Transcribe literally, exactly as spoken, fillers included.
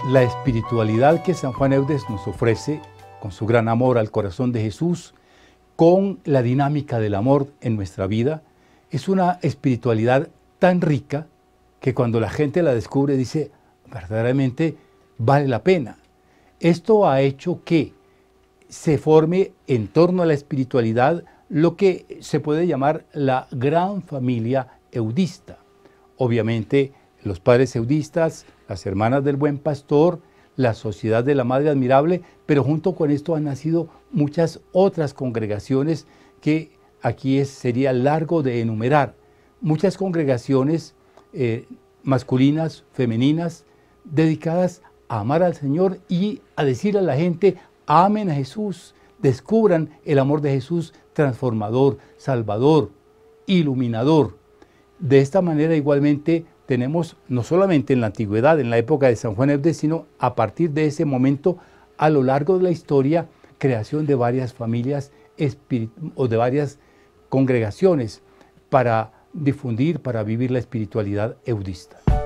La espiritualidad que San Juan Eudes nos ofrece, con su gran amor al corazón de Jesús, con la dinámica del amor en nuestra vida, es una espiritualidad tan rica que cuando la gente la descubre dice, verdaderamente vale la pena. Esto ha hecho que se forme en torno a la espiritualidad lo que se puede llamar la gran familia eudista. Obviamente, los padres eudistas, las hermanas del Buen Pastor, la Sociedad de la Madre Admirable, pero junto con esto han nacido muchas otras congregaciones que aquí es, sería largo de enumerar. Muchas congregaciones eh, masculinas, femeninas, dedicadas a amar al Señor y a decirle a la gente, amen a Jesús, descubran el amor de Jesús transformador, salvador, iluminador. De esta manera igualmente tenemos, no solamente en la antigüedad, en la época de San Juan Eudes, sino a partir de ese momento, a lo largo de la historia, creación de varias familias o de varias congregaciones para difundir, para vivir la espiritualidad eudista.